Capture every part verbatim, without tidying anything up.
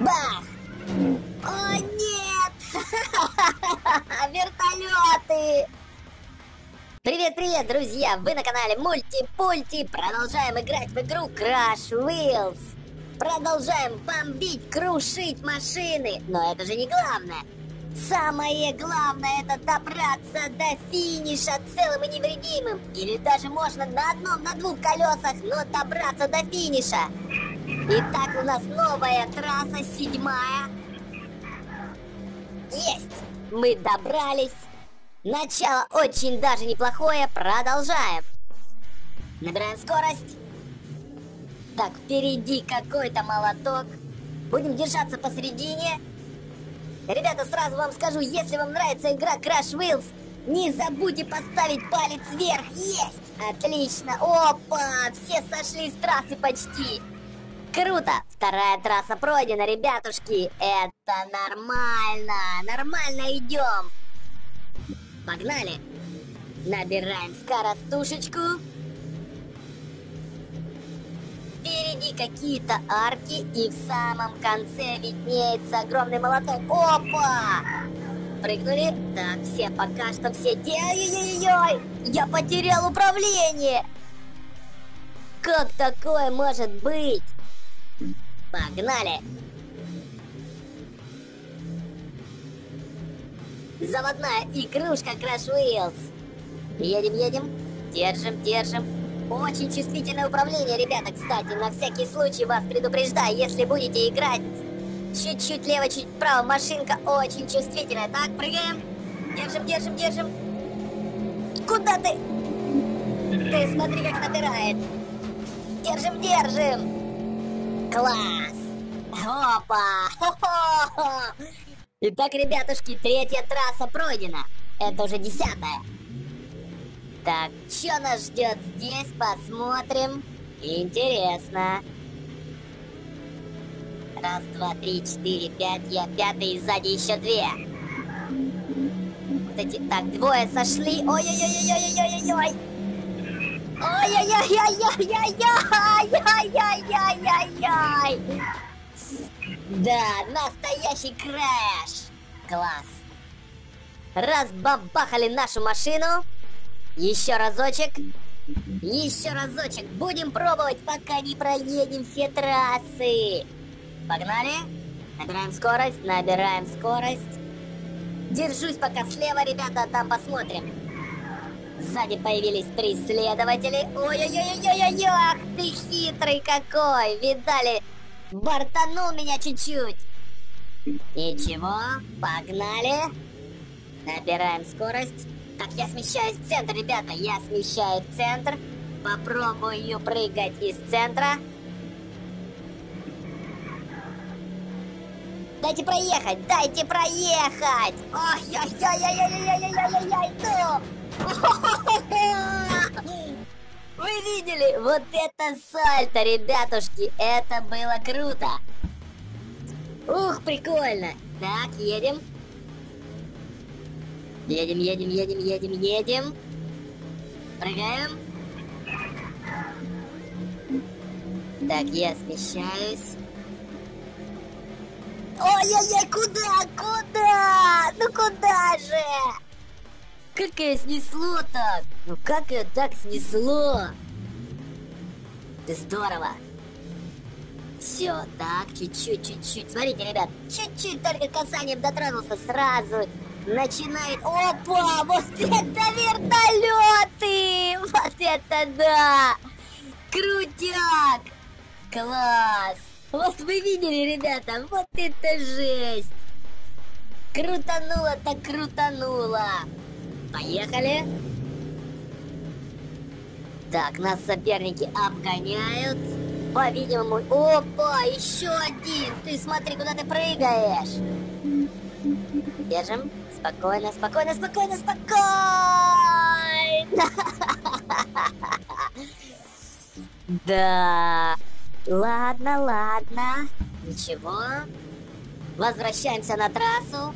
Бах! О, нет! Вертолеты! Привет-привет, друзья! Вы на канале Мульти-Пульти. Продолжаем играть в игру Crash Wheels. Продолжаем бомбить, крушить машины. Но это же не главное. Самое главное — это добраться до финиша целым и невредимым. Или даже можно на одном, на двух колесах, но добраться до финиша. Итак, у нас новая трасса, седьмая. Есть! Мы добрались. Начало очень даже неплохое. Продолжаем. Набираем скорость. Так, впереди какой-то молоток. Будем держаться посередине. Ребята, сразу вам скажу, если вам нравится игра Crash Wheels, не забудьте поставить палец вверх. Есть! Отлично! Опа! Все сошли с трассы почти. Круто! Вторая трасса пройдена, ребятушки. Это нормально. Нормально идем. Погнали. Набираем скоростушечку. Впереди какие-то арки, и в самом конце виднеется огромный молоток. Опа! Прыгнули. Так, все пока что все... Ой-ой-ой-ой! Я потерял управление! Как такое может быть? Погнали! Заводная игрушка Crash Wheels. Едем, едем. Держим, держим. Очень чувствительное управление, ребята, кстати. На всякий случай вас предупреждаю, если будете играть чуть-чуть лево, чуть вправо, машинка очень чувствительная. Так, прыгаем. Держим, держим, держим. Куда ты? Ты смотри, как набирает. Держим, держим. Класс. Опа. Хо-хо-хо. Итак, ребятушки, третья трасса пройдена. Это уже десятая. Так, что нас ждет здесь? Посмотрим. Интересно. Раз, два, три, четыре, пять. Я пятый, и сзади еще две. Вот эти... Так, двое сошли. Ой-ой-ой-ой-ой-ой-ой-ой. Ой-ой-ой-ой-ой-ой-ой-ой-ой-ой-ой. Да, настоящий крэш. Класс. Разбабахали нашу машину. Еще разочек. Еще разочек. Будем пробовать, пока не проедем все трассы. Погнали. Набираем скорость. Набираем скорость. Держусь пока слева, ребята. Там посмотрим. Сзади появились преследователи. Ой-ой-ой-ой-ой-ой. Ах ты хитрый какой. Видали? Бортанул меня чуть-чуть. Ничего. Погнали. Набираем скорость. Так, я смещаюсь в центр, ребята, я смещаюсь в центр. Попробую прыгать из центра. Дайте проехать, дайте проехать. Ой-ой-ой-ой-ой-ой-ой-ой-ой-ой, ну. Вы видели? Вот это сальто, ребятушки, это было круто. Ух, прикольно. Так, едем. Едем, едем, едем, едем, едем. Прыгаем. Так, я смещаюсь. Ой-ой-ой, куда, куда? Ну куда же? Как ее снесло так? Ну как ее так снесло? Здорово. Все, так, чуть-чуть, чуть-чуть. Смотрите, ребят, чуть-чуть только касанием дотронулся, сразу начинает... Опа! Вот это вертолеты! Вот это да! Крутяк! Класс! Вот вы видели, ребята? Вот это жесть! Крутануло так крутануло! Поехали! Так, нас соперники обгоняют. По-видимому... Опа! Еще один! Ты смотри, куда ты прыгаешь! Держим. Спокойно, спокойно, спокойно, спокойно! Да. Ладно, ладно. Ничего. Возвращаемся на трассу.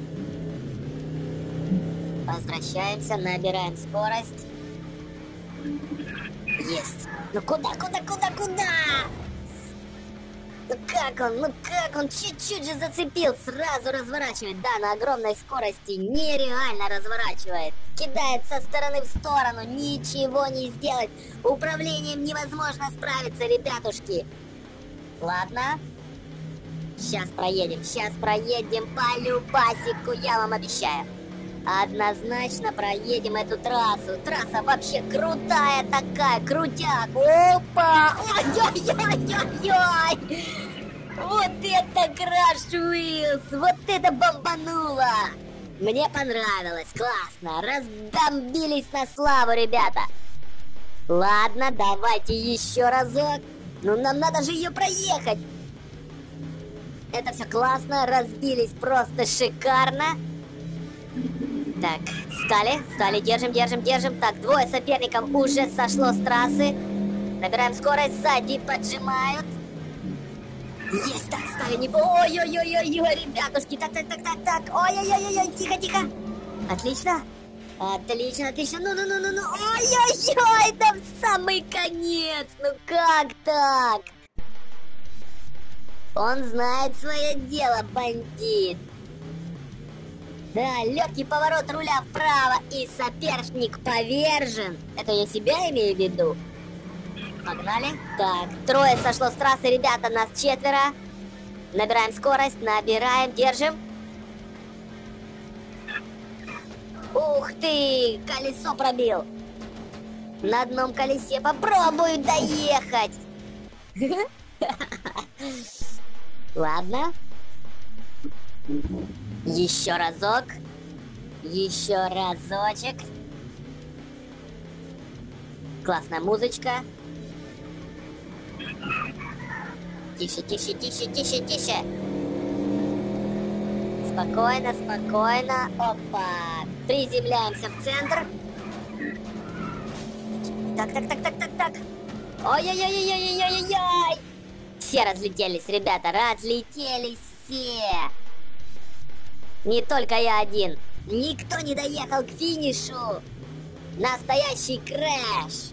Возвращаемся, набираем скорость. Есть. Ну куда, куда, куда, куда? Ну как он, ну как он чуть-чуть же зацепил, сразу разворачивает. Да, на огромной скорости нереально разворачивает. Кидает со стороны в сторону, ничего не сделать. Управлением невозможно справиться, ребятушки. Ладно. Сейчас проедем, сейчас проедем по любасику, я вам обещаю. Однозначно проедем эту трассу. Трасса вообще крутая такая, крутяк. Опа! Ой-ой-ой-ой-ой! Вот это Crash Wheels! Вот это бомбануло! Мне понравилось, классно. Разбомбились на славу, ребята. Ладно, давайте еще разок. Ну, нам надо же ее проехать. Это все классно, разбились просто шикарно. Так, встали, встали, держим, держим, держим. Так, двое соперников уже сошло с трассы. Набираем скорость, сзади поджимают. Есть, так, стали не... Ой-ой-ой-ой-ой, ребятушки, так, так, так, так, так. Ой-ой-ой-ой, тихо, тихо. Отлично. Отлично, отлично. Ну-ну-ну-ну-ну. Ой-ой-ой, да в самый конец. Ну как так? Он знает свое дело, бандит. Да, легкий поворот руля вправо, и соперник повержен. Это я себя имею в виду. Погнали. Так, трое сошло с трассы, ребята, нас четверо. Набираем скорость, набираем, держим. Ух ты, колесо пробил. На одном колесе попробую доехать. Ладно. Еще разок. Еще разочек. Классная музычка. Тише, тише, тише, тише, тише. Спокойно, спокойно. Опа. Приземляемся в центр. Так, так, так, так, так, так. Ой-ой-ой-ой-ой-ой-ой-ой. Все разлетелись, ребята, разлетелись все. Не только я один. Никто не доехал к финишу. Настоящий крэш.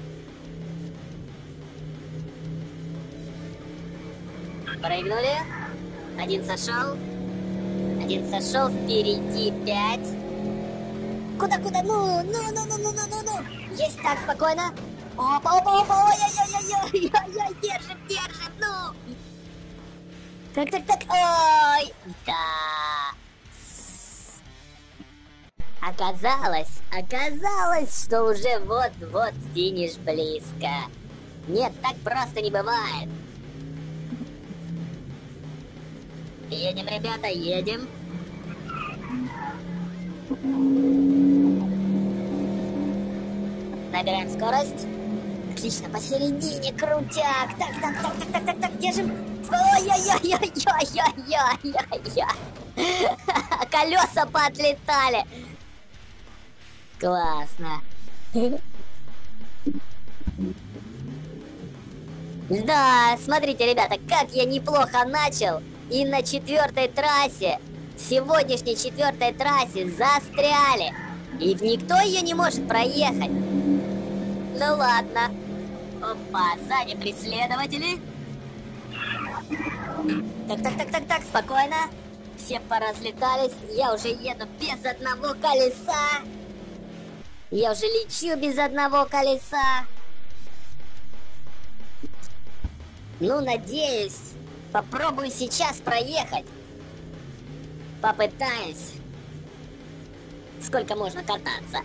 Прыгнули. Один сошел. Один сошел. Впереди пять. Куда-куда? Ну, ну, ну, ну, ну, ну, ну, ну. Есть, так, спокойно. Опа, опа, опа, ой-ой-ой-ой-ой-ой, держим, держим, ну. Так, так, так, ой. Да. Оказалось, оказалось, что уже вот-вот финиш близко. Нет, так просто не бывает. Едем, ребята, едем. Набираем скорость. Отлично, посередине, крутяк. Так, так, так, так, так, так, так, держим. Ой-ой-ой-ой-ой-ой-ой-ой-ой. Колеса поотлетали. Классно. Да, смотрите, ребята, как я неплохо начал. И на четвертой трассе, сегодняшней четвертой трассе застряли. И никто ее не может проехать. Ну ладно. Опа, сзади преследователи. Так, так, так, так, так, спокойно. Все поразлетались. Я уже еду без одного колеса. Я уже лечу без одного колеса. Ну, надеюсь, попробую сейчас проехать. Попытаюсь. Сколько можно кататься?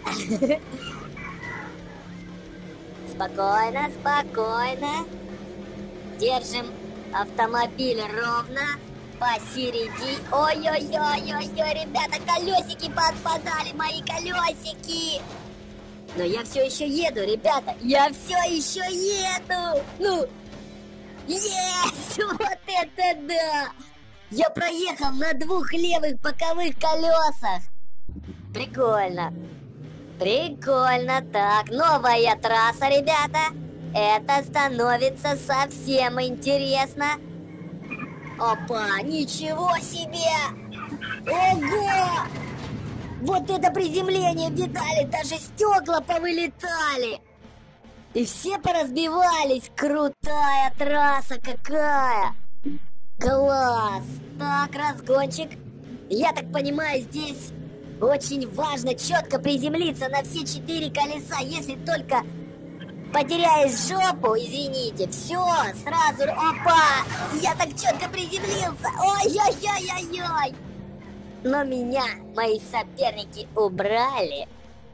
Спокойно, спокойно. Держим автомобиль ровно. Посередине. Ой-ой-ой-ой-ой, ребята, колесики подпадали, мои колесики. Но я все еще еду, ребята. Я все еще еду. Ну, есть! Вот это да! Я проехал на двух левых боковых колесах. Прикольно. Прикольно. Так, новая трасса, ребята. Это становится совсем интересно. Опа, ничего себе! Ого! Вот это приземление, видали? Даже стекла повылетали. И все поразбивались. Крутая трасса какая! Класс! Так, разгончик. Я так понимаю, здесь очень важно четко приземлиться на все четыре колеса. Если только потеряешь жопу, извините, все, сразу, опа! Я так четко приземлился. Ой-ой-ой-ой-ой! Но меня мои соперники убрали.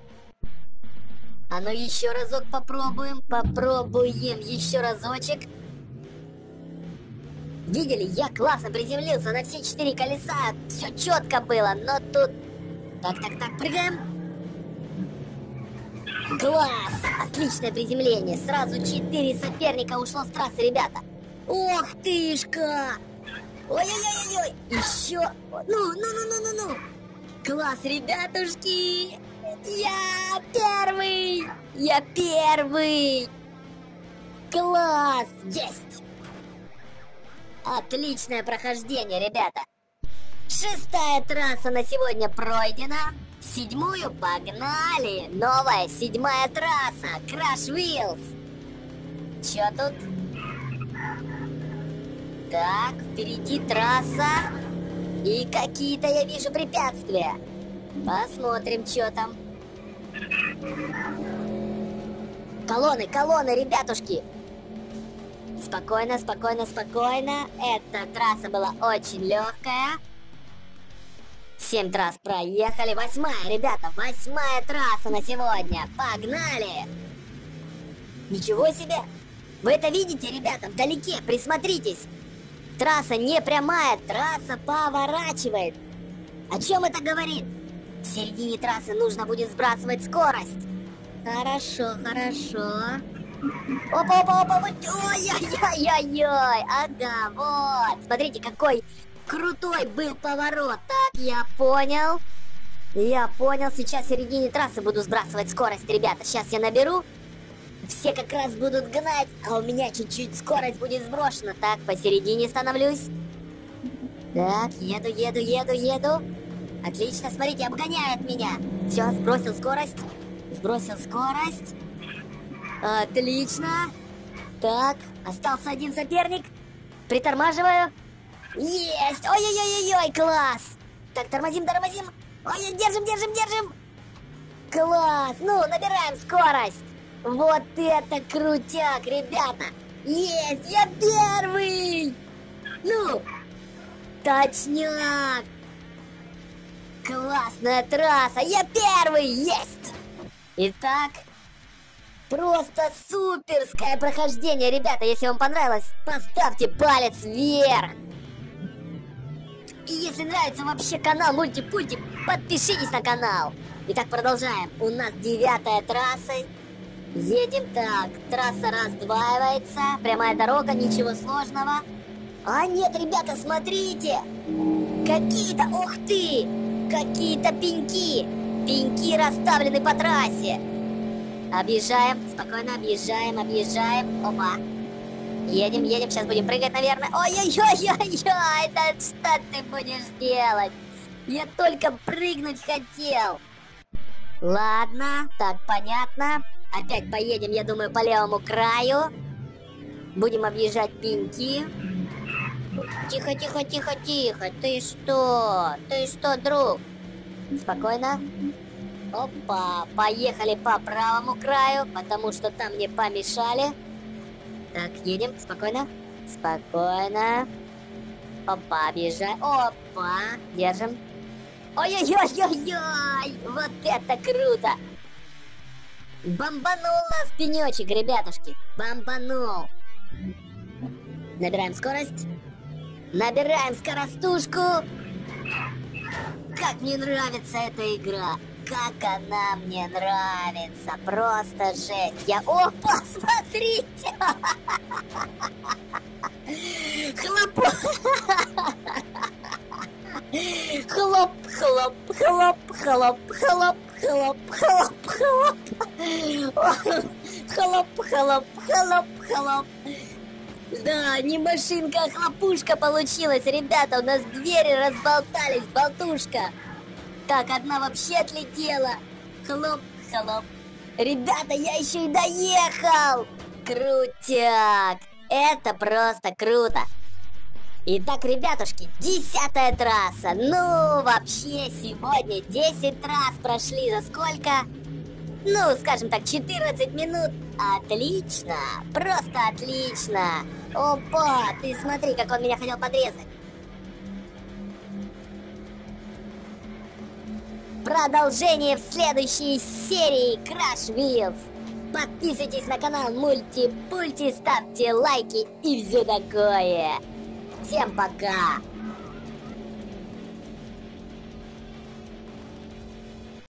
А ну еще разок попробуем, попробуем еще разочек. Видели, я классно приземлился на все четыре колеса, все четко было, но тут... Так, так, так, прыгаем. Класс! Отличное приземление, сразу четыре соперника ушло с трассы, ребята. Ох тышка! Ой-ой-ой-ой! Еще... Ну, ну, ну, ну, ну, ну! Класс, ребятушки! Я первый! Я первый! Класс! Есть! Отличное прохождение, ребята! Шестая трасса на сегодня пройдена. Седьмую погнали! Новая седьмая трасса! Crash Wheels! Чё тут? Так, впереди трасса. И какие-то я вижу препятствия. Посмотрим, что там. Колонны, колонны, ребятушки! Спокойно, спокойно, спокойно. Эта трасса была очень легкая. Семь трасс проехали. Восьмая, ребята, восьмая трасса на сегодня. Погнали! Ничего себе! Вы это видите, ребята, вдалеке? Присмотритесь. Трасса не прямая, трасса поворачивает. О чем это говорит? В середине трассы нужно будет сбрасывать скорость. Хорошо, хорошо. Опа, опа, опа, ой-ой-ой-ой-ой. Ага, вот. Смотрите, какой крутой был поворот. Так, я понял. Я понял. Сейчас в середине трассы буду сбрасывать скорость, ребята. Сейчас я наберу. Все как раз будут гнать, а у меня чуть-чуть скорость будет сброшена. Так, посередине становлюсь. Так, еду, еду, еду, еду. Отлично, смотрите, обгоняет меня. Все, сбросил скорость. Сбросил скорость. Отлично. Так, остался один соперник. Притормаживаю. Есть! Ой-ой-ой-ой, класс! Так, тормозим, тормозим. Ой, держим, держим, держим. Класс! Ну, набираем скорость. Вот это крутяк, ребята! Есть! Я первый! Ну! Точняк! Классная трасса! Я первый! Есть! Итак, просто суперское прохождение, ребята! Если вам понравилось, поставьте палец вверх! И если нравится вообще канал Мультипульти, подпишитесь на канал! Итак, продолжаем. У нас девятая трасса. Едем так, трасса раздваивается, прямая дорога, ничего сложного. А нет, ребята, смотрите! Какие-то, ух ты! Какие-то пеньки! Пеньки расставлены по трассе. Объезжаем, спокойно объезжаем, объезжаем. Опа! Едем, едем, сейчас будем прыгать, наверное. Ой-ой-ой-ой-ой! Да что ты будешь делать? Я только прыгнуть хотел. Ладно, так, понятно. Опять поедем, я думаю, по левому краю. Будем объезжать пеньки. Тихо, тихо, тихо, тихо. Ты что? Ты что, друг? Спокойно. Опа, поехали по правому краю, потому что там мне помешали. Так, едем, спокойно. Спокойно. Опа, объезжаем. Опа, держим. Ой-ой-ой-ой-ой! Вот это круто! Бомбанул нас пенечек, ребятушки. Бомбанул. Набираем скорость. Набираем скоростушку. Как мне нравится эта игра. Как она мне нравится. Просто жесть. Я... О, посмотрите. Хлоп. Хлоп, хлоп, хлоп, хлоп, хлоп, хлоп, хлоп, хлоп. Хлоп, хлоп, хлоп, хлоп. Да, не машинка, а хлопушка получилась. Ребята, у нас двери разболтались, болтушка. Так, одна вообще отлетела. Хлоп, хлоп. Ребята, я еще и доехал. Крутяк. Это просто круто. Итак, ребятушки, десятая трасса. Ну, вообще, сегодня десять трасс прошли за сколько? Ну, скажем так, четырнадцать минут. Отлично, просто отлично. Опа, ты смотри, как он меня хотел подрезать. Продолжение в следующей серии Crash Wheels. Подписывайтесь на канал Мультипульти, ставьте лайки и все такое. Всем пока!